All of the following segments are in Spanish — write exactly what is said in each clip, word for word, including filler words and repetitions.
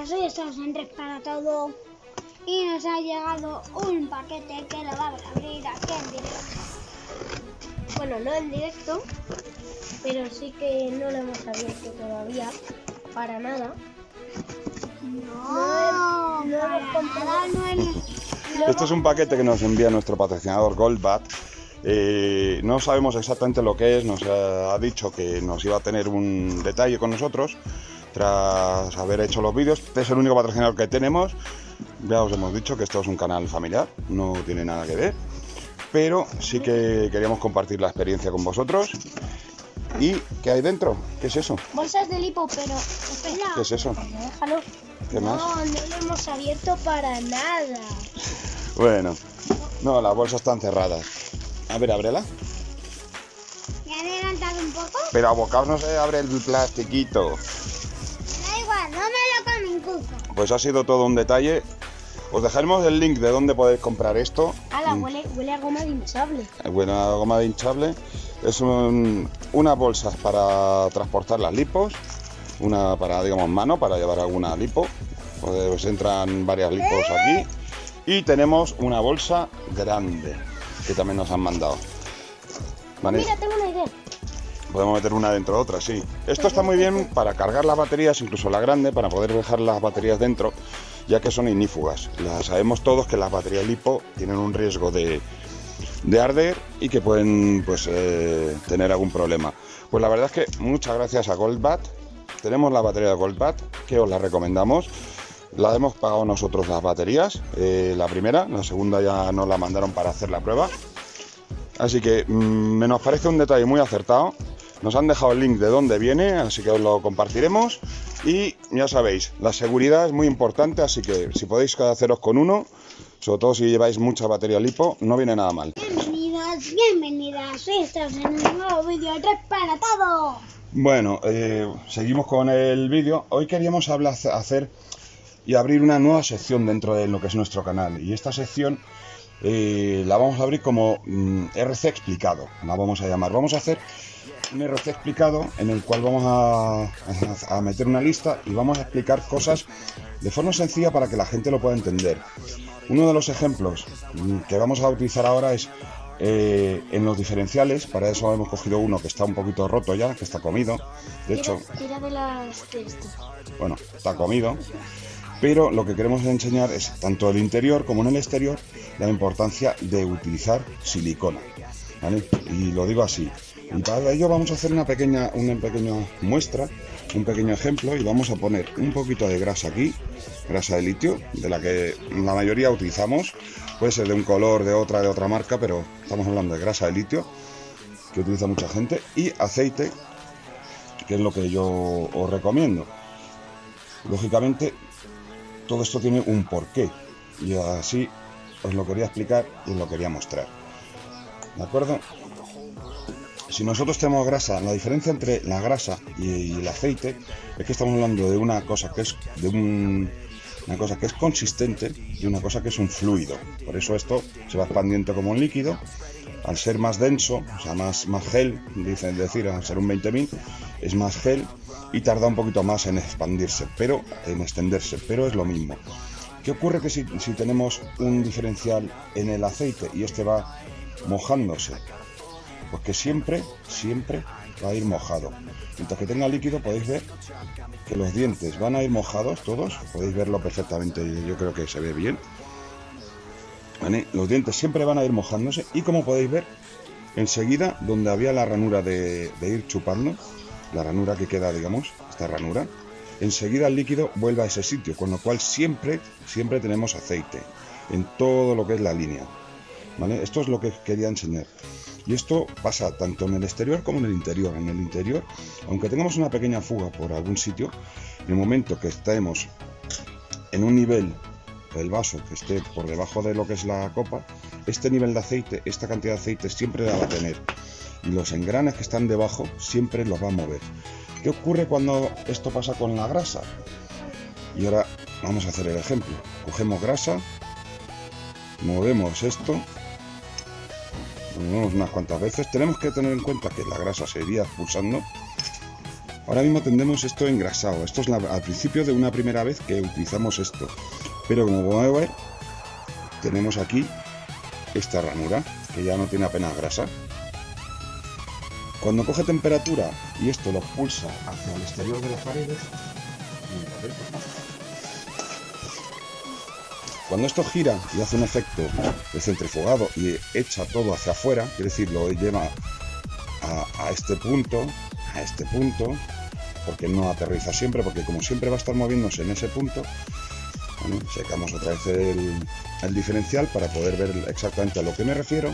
bienvenidas, hoy estamos en Red para Todo y nos ha llegado un paquete que lo vamos a abrir aquí en directo. Bueno, no en directo, pero sí que no lo hemos abierto todavía, para nada. No, no, no para hemos comprado, no hemos... Esto es un paquete que nos envía nuestro patrocinador Goldbat. Eh, no sabemos exactamente lo que es, nos ha, ha dicho que nos iba a tener un detalle con nosotros tras haber hecho los vídeos. Este es el único patrocinador que tenemos. Ya os hemos dicho que esto es un canal familiar, no tiene nada que ver, pero sí que queríamos compartir la experiencia con vosotros. ¿Y qué hay dentro? ¿Qué es eso? Bolsas de lipo, pero espera. ¿Qué es eso? Déjalo. ¿Qué no, más? No, no lo hemos abierto para nada. Bueno, no, las bolsas están cerradas. A ver, ábrela. ¿Me han adelantado un poco? Pero a bocaos no se abre el plastiquito. Da igual, no me lo comen, cuco. Pues ha sido todo un detalle. Os dejaremos el link de dónde podéis comprar esto. Ala, huele, huele a goma de hinchable. Buena goma de hinchable. Es un, unas bolsas para transportar las lipos. Una para, digamos, mano, para llevar alguna lipo. Pues entran varias lipos aquí. Y tenemos una bolsa grande que también nos han mandado. ¿Vale? Mira, tengo una idea. Podemos meter una dentro de otra, sí. Esto está muy bien para cargar las baterías, incluso la grande, para poder dejar las baterías dentro, ya que son ignífugas. La sabemos todos que las baterías lipo tienen un riesgo de, de arder y que pueden pues eh, tener algún problema. Pues la verdad es que muchas gracias a Goldbat. Tenemos la batería de Goldbat, que os la recomendamos. La hemos pagado nosotros las baterías, eh, la primera, la segunda ya nos la mandaron para hacer la prueba. Así que mmm, me nos parece un detalle muy acertado. Nos han dejado el link de dónde viene, así que os lo compartiremos. Y ya sabéis, la seguridad es muy importante, así que si podéis haceros con uno, sobre todo si lleváis mucha batería lipo, no viene nada mal. Bienvenidas, bienvenidas, hoy estamos en un nuevo vídeo de Red para Todo. Bueno, eh, seguimos con el vídeo. Hoy queríamos hablar, hacer y abrir una nueva sección dentro de lo que es nuestro canal. Y esta sección eh, la vamos a abrir como mm, R C explicado, la vamos a llamar. Vamos a hacer un R C explicado en el cual vamos a, a, a meter una lista y vamos a explicar cosas de forma sencilla para que la gente lo pueda entender. Uno de los ejemplos que vamos a utilizar ahora es eh, en los diferenciales. Para eso hemos cogido uno que está un poquito roto ya, que está comido. De hecho, tira de las de esto. Bueno, está comido. Pero lo que queremos enseñar es, tanto en el interior como en el exterior, la importancia de utilizar silicona, ¿vale? Y lo digo así. Y para ello vamos a hacer una pequeña, una pequeña muestra, un pequeño ejemplo, y vamos a poner un poquito de grasa aquí, grasa de litio, de la que la mayoría utilizamos. Puede ser de un color, de otra, de otra marca, pero estamos hablando de grasa de litio, que utiliza mucha gente, y aceite, que es lo que yo os recomiendo. Lógicamente, todo esto tiene un porqué, y así os lo quería explicar y os lo quería mostrar. ¿De acuerdo? Si nosotros tenemos grasa, la diferencia entre la grasa y el aceite es que estamos hablando de una cosa que es de un, una cosa que es consistente y una cosa que es un fluido. Por eso esto se va expandiendo como un líquido. Al ser más denso, o sea, más, más gel, dicen decir, al ser un veinte mil, es más gel y tarda un poquito más en expandirse, pero en extenderse, pero es lo mismo. ¿Qué ocurre que si, si tenemos un diferencial en el aceite y este va mojándose? Pues que siempre, siempre va a ir mojado. Mientras que tenga líquido podéis ver que los dientes van a ir mojados todos, podéis verlo perfectamente, yo creo que se ve bien. ¿Vale? Los dientes siempre van a ir mojándose y, como podéis ver, enseguida donde había la ranura de, de ir chupando, la ranura que queda, digamos, esta ranura, enseguida el líquido vuelve a ese sitio, con lo cual siempre, siempre tenemos aceite en todo lo que es la línea. ¿Vale? Esto es lo que quería enseñar. Y esto pasa tanto en el exterior como en el interior. En el interior, aunque tengamos una pequeña fuga por algún sitio, en el momento que estemos en un nivel del vaso que esté por debajo de lo que es la copa, este nivel de aceite, esta cantidad de aceite siempre la va a tener. Y los engranes que están debajo siempre los va a mover. ¿Qué ocurre cuando esto pasa con la grasa? Y ahora vamos a hacer el ejemplo. Cogemos grasa, movemos esto, lo movemos unas cuantas veces. Tenemos que tener en cuenta que la grasa se iría expulsando Ahora mismo tendremos esto engrasado. Esto es la, al principio de una primera vez que utilizamos esto. Pero como podemos ver, tenemos aquí esta ranura, que ya no tiene apenas grasa. Cuando coge temperatura y esto lo expulsa hacia el exterior de las paredes, cuando esto gira y hace un efecto de centrifugado y echa todo hacia afuera, quiere decir, lo lleva a, a este punto, a este punto, porque no aterriza siempre, porque como siempre va a estar moviéndose en ese punto, ¿vale? Secamos otra vez el, el diferencial para poder ver exactamente a lo que me refiero.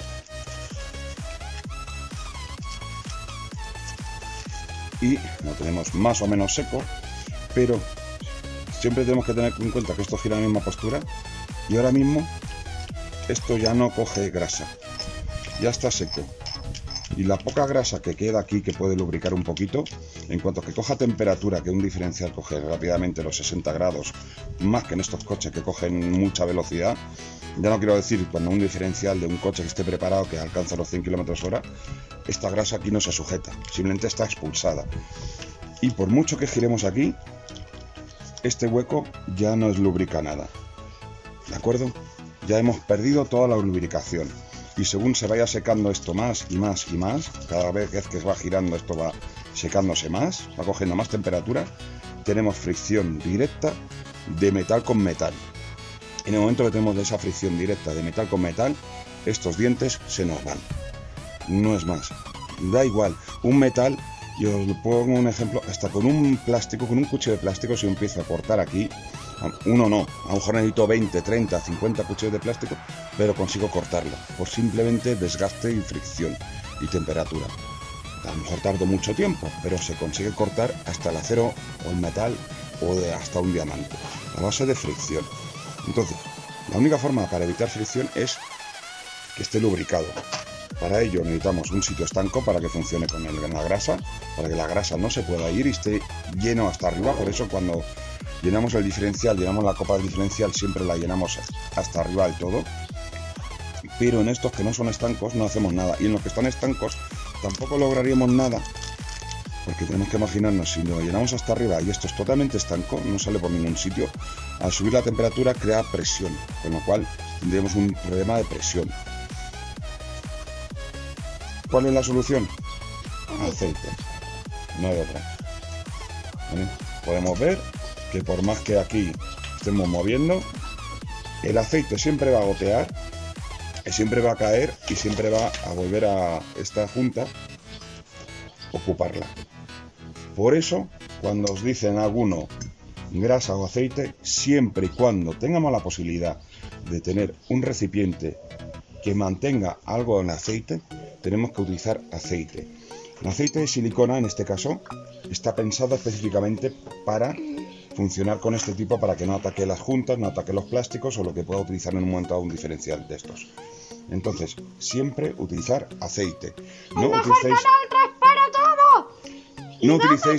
Y lo tenemos más o menos seco, pero siempre tenemos que tener en cuenta que esto gira en la misma postura y ahora mismo esto ya no coge grasa, ya está seco. Y la poca grasa que queda aquí, que puede lubricar un poquito, en cuanto que coja temperatura, que un diferencial coge rápidamente los sesenta grados, más que en estos coches que cogen mucha velocidad, ya no quiero decir cuando un diferencial de un coche que esté preparado, que alcanza los cien kilómetros hora, esta grasa aquí no se sujeta, simplemente está expulsada. Y por mucho que giremos aquí, este hueco ya no es lubrica nada, ¿de acuerdo? Ya hemos perdido toda la lubricación. Y según se vaya secando esto más y más y más, cada vez que va girando esto va secándose más, va cogiendo más temperatura, tenemos fricción directa de metal con metal. En el momento que tenemos esa fricción directa de metal con metal, estos dientes se nos van. No es más. Da igual, un metal, yo os pongo un ejemplo, hasta con un plástico, con un cuchillo de plástico, si empiezo a cortar aquí, uno no, a lo mejor necesito veinte, treinta, cincuenta cuchillos de plástico, pero consigo cortarlo, por simplemente desgaste y fricción y temperatura. A lo mejor tardo mucho tiempo, pero se consigue cortar hasta el acero o el metal o de hasta un diamante, a base de fricción. Entonces, la única forma para evitar fricción es que esté lubricado. Para ello necesitamos un sitio estanco para que funcione con el, la grasa, para que la grasa no se pueda ir y esté lleno hasta arriba. Por eso cuando llenamos el diferencial, llenamos la copa del diferencial, siempre la llenamos hasta arriba del todo. Pero en estos que no son estancos no hacemos nada. Y en los que están estancos tampoco lograríamos nada, porque tenemos que imaginarnos, si lo llenamos hasta arriba y esto es totalmente estanco, no sale por ningún sitio, al subir la temperatura crea presión, con lo cual tendríamos un problema de presión. ¿Cuál es la solución? Aceite, no hay otra. ¿Vale? Podemos ver que por más que aquí estemos moviendo, el aceite siempre va a gotear, siempre va a caer y siempre va a volver a esta junta, ocuparla. Por eso, cuando os dicen alguno grasa o aceite, siempre y cuando tengamos la posibilidad de tener un recipiente que mantenga algo en aceite, tenemos que utilizar aceite. El aceite de silicona, en este caso, está pensado específicamente para funcionar con este tipo, para que no ataque las juntas, no ataque los plásticos o lo que pueda utilizar en un momento dado un diferencial de estos. Entonces, siempre utilizar aceite. No utilicéis... No utilicéis...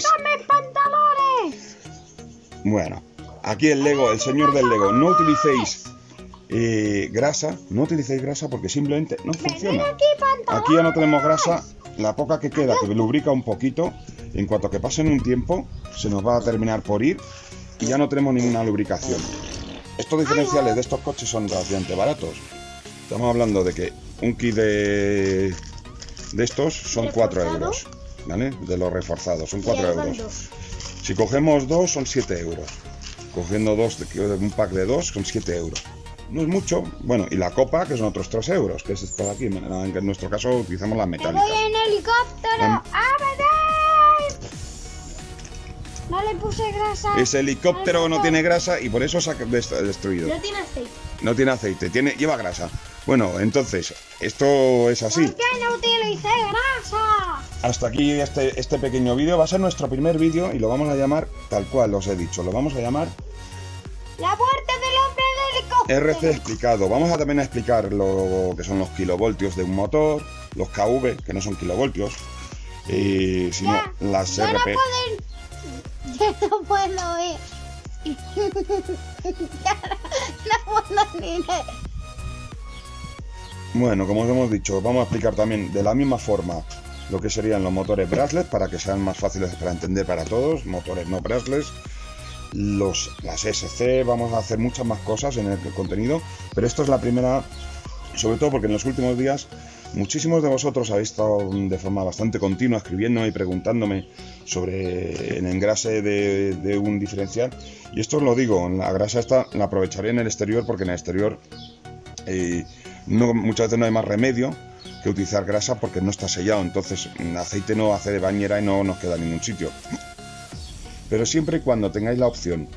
Bueno, aquí el Lego, el señor del Lego, no utilicéis eh, grasa, no utilicéis grasa porque simplemente no funciona. Aquí ya no tenemos grasa, la poca que queda, que lubrica un poquito, en cuanto que pasen un tiempo, se nos va a terminar por ir y ya no tenemos ninguna lubricación. Estos diferenciales de estos coches son relativamente baratos. Estamos hablando de que un kit de, de estos son cuatro euros, ¿vale? De los reforzados, son cuatro euros. Si cogemos dos, son siete euros. Cogiendo dos, un pack de dos, son siete euros. No es mucho. Bueno, y la copa, que son otros tres euros, que es esta de aquí. En nuestro caso utilizamos las metálicas. ¡Me voy en helicóptero! En... ¡Ah, no le puse grasa! Ese helicóptero no tiene grasa y por eso se ha destruido. No tiene aceite. No tiene aceite, tiene, lleva grasa. Bueno, entonces, esto es así. ¿Por qué no utilicé grasa? Hasta aquí este, este pequeño vídeo. Va a ser nuestro primer vídeo y lo vamos a llamar tal cual os he dicho. Lo vamos a llamar... La muerte del hombre del helicóptero. R C explicado. Vamos a también a explicar lo que son los kilovoltios de un motor, los K V, que no son kilovoltios, y sino ya, las ya R P. No pueden... Ya no puedo ver. Ya no, no puedo ni ver. Bueno, como os hemos dicho, vamos a explicar también de la misma forma lo que serían los motores brushless, para que sean más fáciles para entender para todos, motores no brushless, los, las S C, vamos a hacer muchas más cosas en el contenido, pero esto es la primera, sobre todo porque en los últimos días muchísimos de vosotros habéis estado de forma bastante continua escribiéndome y preguntándome sobre el engrase de, de un diferencial, y esto os lo digo, la grasa esta la aprovecharé en el exterior, porque en el exterior eh, no, muchas veces no hay más remedio que utilizar grasa porque no está sellado, entonces el aceite no hace de bañera y no nos queda en ningún sitio. Pero siempre y cuando tengáis la opción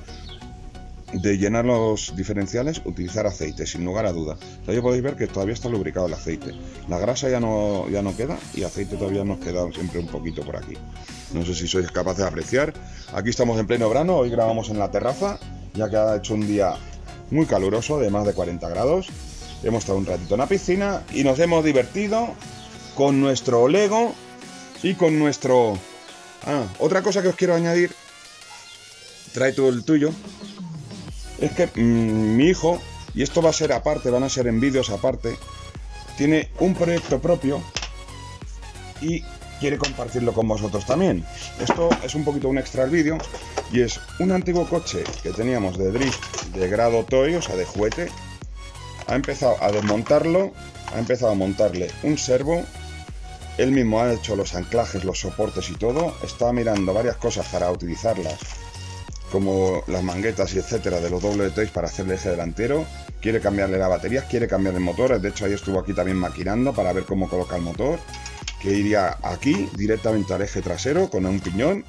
de llenar los diferenciales, utilizar aceite, sin lugar a duda. Ya podéis ver que todavía está lubricado el aceite. La grasa ya no, ya no queda, y aceite todavía nos queda siempre un poquito por aquí. No sé si sois capaces de apreciar. Aquí estamos en pleno verano, hoy grabamos en la terraza, ya que ha hecho un día muy caluroso, de más de cuarenta grados. Hemos estado un ratito en la piscina y nos hemos divertido con nuestro Lego y con nuestro... Ah, otra cosa que os quiero añadir, trae tú el tuyo, es que mmm, mi hijo, y esto va a ser aparte, van a ser en vídeos aparte, tiene un proyecto propio y quiere compartirlo con vosotros también. Esto es un poquito un extra al vídeo, y es un antiguo coche que teníamos de drift de grado toy, o sea de juguete. Ha empezado a desmontarlo, ha empezado a montarle un servo, él mismo ha hecho los anclajes, los soportes y todo, está mirando varias cosas para utilizarlas, como las manguetas y etcétera de los doble toys para hacer el eje delantero, quiere cambiarle las baterías, quiere cambiar el motor, de hecho ahí estuvo aquí también maquinando para ver cómo coloca el motor, que iría aquí directamente al eje trasero con un piñón,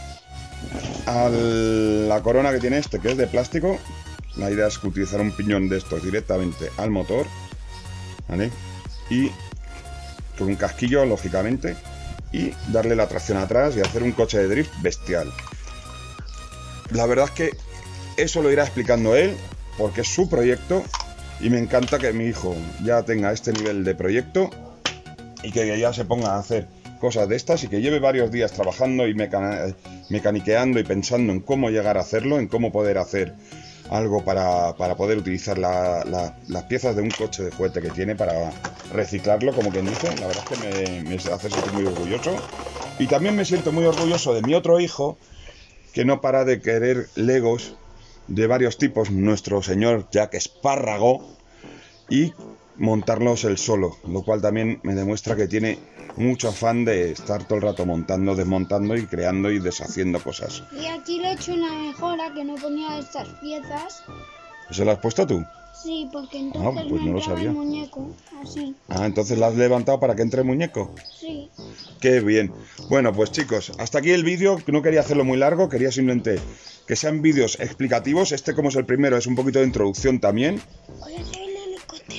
a la corona que tiene este, que es de plástico. La idea es utilizar un piñón de estos directamente al motor, ¿vale? Y con un casquillo, lógicamente, y darle la tracción atrás y hacer un coche de drift bestial. La verdad es que eso lo irá explicando él, porque es su proyecto, y me encanta que mi hijo ya tenga este nivel de proyecto y que ya se ponga a hacer cosas de estas, y que lleve varios días trabajando y meca mecaniqueando y pensando en cómo llegar a hacerlo, en cómo poder hacer algo para, para poder utilizar la, la, las piezas de un coche de juguete que tiene para reciclarlo, como quien dice. La verdad es que me, me hace sentir muy orgulloso, y también me siento muy orgulloso de mi otro hijo, que no para de querer Legos de varios tipos, nuestro señor Jack Espárrago, y montarlos él solo, lo cual también me demuestra que tiene mucho afán de estar todo el rato montando, desmontando y creando y deshaciendo cosas. Y aquí le he hecho una mejora, que no ponía estas piezas. ¿Eso lo has puesto tú? Sí, porque entonces ah, pues me no lo entraba sabía. el muñeco, así. Ah, entonces la has levantado para que entre el muñeco. Sí. Qué bien. Bueno, pues chicos, hasta aquí el vídeo. No quería hacerlo muy largo, quería simplemente que sean vídeos explicativos. Este, como es el primero, es un poquito de introducción también. Oye, soy el helicóptero.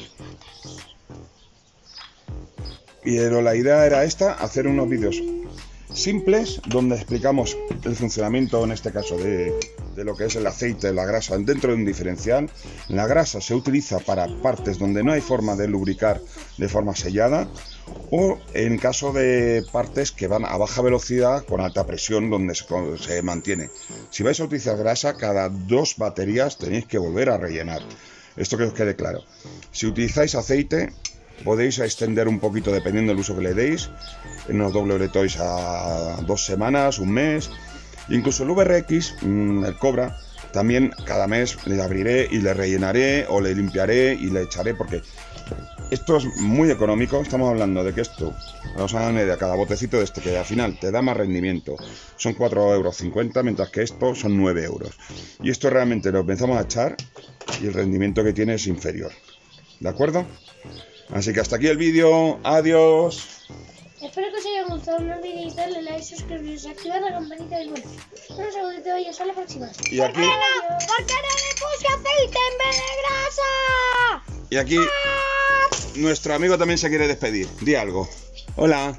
Pero la idea era esta, hacer unos vídeos simples donde explicamos el funcionamiento, en este caso, de, de lo que es el aceite, la grasa dentro de un diferencial. La grasa se utiliza para partes donde no hay forma de lubricar de forma sellada, o en caso de partes que van a baja velocidad con alta presión, donde se, se mantiene. Si vais a utilizar grasa, cada dos baterías tenéis que volver a rellenar. Esto que os quede claro. Si utilizáis aceite, podéis extender un poquito dependiendo del uso que le deis, en unos doble toys a dos semanas, un mes. Incluso el V R X, el Cobra, también cada mes le abriré y le rellenaré, o le limpiaré y le echaré, porque esto es muy económico. Estamos hablando de que esto, vamos a dar una idea, cada botecito de este, que al final te da más rendimiento, son cuatro euros cincuenta, mientras que esto son nueve euros. Y esto realmente lo empezamos a echar y el rendimiento que tiene es inferior. ¿De acuerdo? Así que hasta aquí el vídeo, adiós. Espero que os haya gustado, no olvidéis darle like, suscribiros, activar la campanita y bueno, no sé dónde te vayas, a la próxima. Y aquí, ¿Por qué no? ¿Por qué no le puse aceite en vez de grasa? y aquí nuestro amigo también se quiere despedir. Di algo. Hola.